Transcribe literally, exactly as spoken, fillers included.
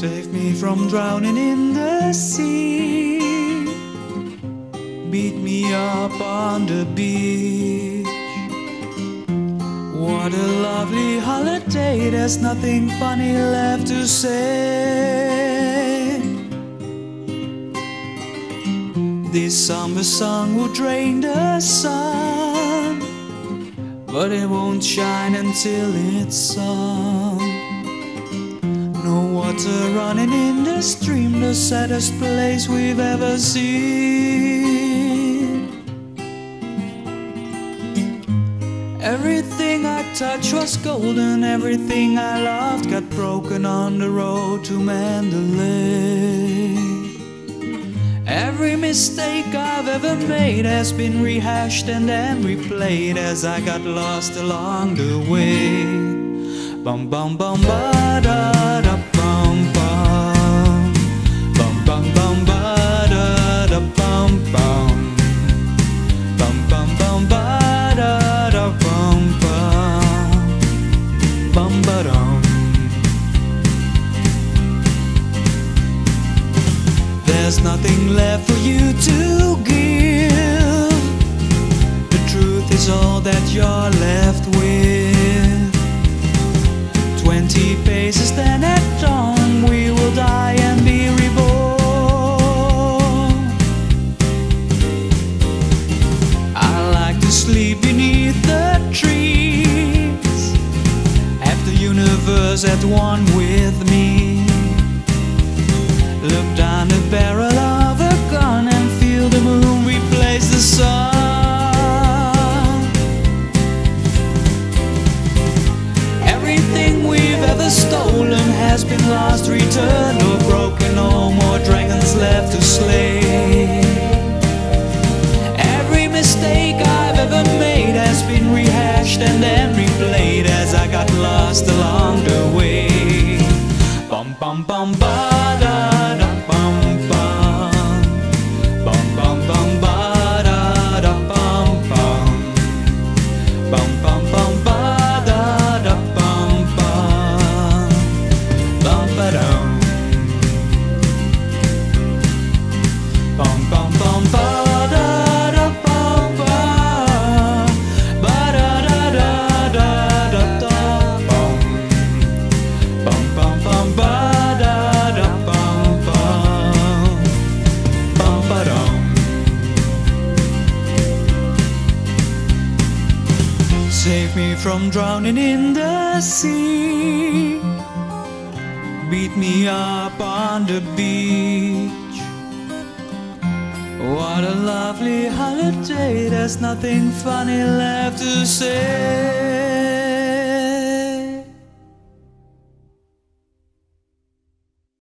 Save me from drowning in the sea. Beat me up on the beach. What a lovely holiday, there's nothing funny left to say. This summer sun will drain the sun, but it won't shine until it's sung. No water running in the stream, the saddest place we've ever seen. Everything I touched was golden, everything I loved got broken on the road to Mandalay. Every mistake I've ever made has been rehashed and then replayed as I got lost along the way. Bum bum bum ba da da bum bum. Bum bum bum ba da da bum bum. Bum bum bum ba da da bum bum. Bum ba dum. There's nothing left for you to give. The truth is all that you're left with. Twenty paces, then at dawn we will die and be reborn. I like to sleep beneath the trees, have the universe at one with me. Look down the barrel of a gun and feel the moon replace the sun. Everything we've ever stolen has been lost, returned or broken. No more dragons left to slay. Every mistake I've ever made has been rehashed and then replayed as I got lost along the way. Bum bum bum ba da da bum bum. Bum bum bum ba da da bum bum. Bum bum bum ba da da bum bum. Bum ba dum. Bum bum bum ba da da bum bum. Ba da da da da da da bum. Bum bum bum ba. Save me from drowning in the sea. Beat me up on the beach. What a lovely holiday, there's nothing funny left to say.